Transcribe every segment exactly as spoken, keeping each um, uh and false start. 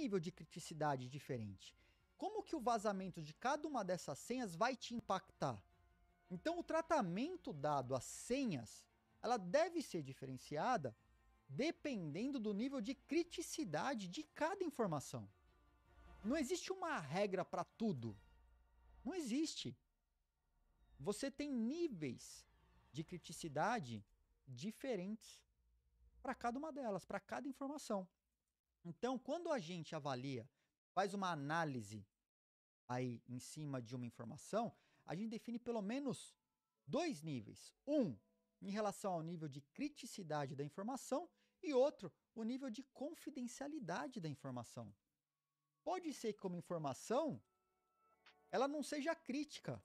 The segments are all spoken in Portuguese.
nível de criticidade diferente. Como que o vazamento de cada uma dessas senhas vai te impactar? Então, o tratamento dado às senhas, ela deve ser diferenciada dependendo do nível de criticidade de cada informação. Não existe uma regra para tudo. Não existe. Você tem níveis de criticidade diferentes para cada uma delas, para cada informação. Então, quando a gente avalia, faz uma análise aí em cima de uma informação, a gente define pelo menos dois níveis. Um, em relação ao nível de criticidade da informação, e outro, o nível de confidencialidade da informação. Pode ser que como informação, ela não seja crítica,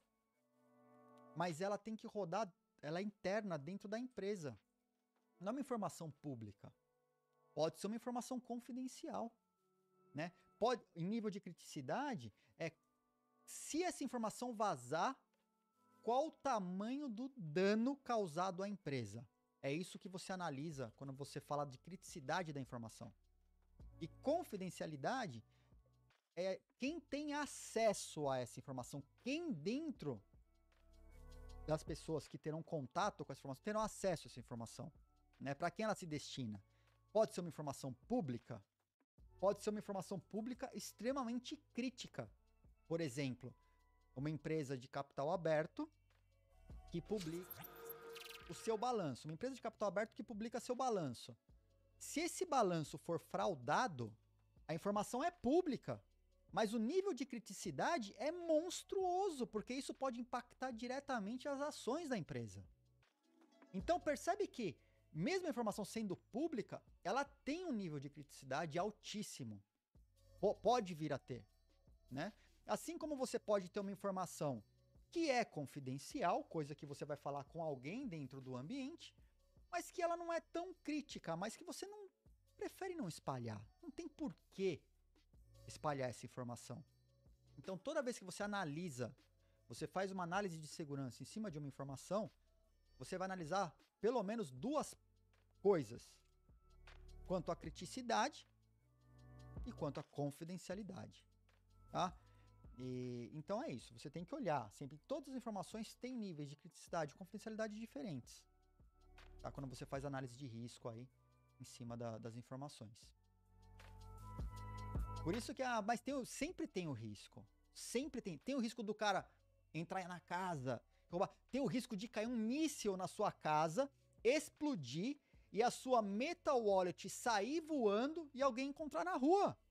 mas ela tem que rodar, ela é interna dentro da empresa. Não é uma informação pública. Pode ser uma informação confidencial, né? Pode, em nível de criticidade, é se essa informação vazar, qual o tamanho do dano causado à empresa? É isso que você analisa quando você fala de criticidade da informação. E confidencialidade é quem tem acesso a essa informação, quem dentro das pessoas que terão contato com essa informação terão acesso a essa informação, né? Para quem ela se destina? Pode ser uma informação pública, pode ser uma informação pública extremamente crítica. Por exemplo, uma empresa de capital aberto que publica o seu balanço. Uma empresa de capital aberto que publica seu balanço. Se esse balanço for fraudado, a informação é pública, mas o nível de criticidade é monstruoso, porque isso pode impactar diretamente as ações da empresa. Então percebe que, mesmo a informação sendo pública, ela tem um nível de criticidade altíssimo. P- pode vir a ter, né? Assim como você pode ter uma informação que é confidencial, coisa que você vai falar com alguém dentro do ambiente, mas que ela não é tão crítica, mas que você não prefere não espalhar. Não tem porquê espalhar essa informação. Então, toda vez que você analisa, você faz uma análise de segurança em cima de uma informação, você vai analisar pelo menos duas coisas: quanto à criticidade e quanto à confidencialidade, tá? E, então é isso, você tem que olhar sempre, todas as informações têm níveis de criticidade e confidencialidade diferentes, tá? Quando você faz análise de risco aí em cima da, das informações. Por isso que, ah, mas tem, sempre tem o risco, sempre tem, tem o risco do cara entrar na casa, roubar, tem o risco de cair um míssil na sua casa, explodir e a sua Meta Wallet sair voando e alguém encontrar na rua.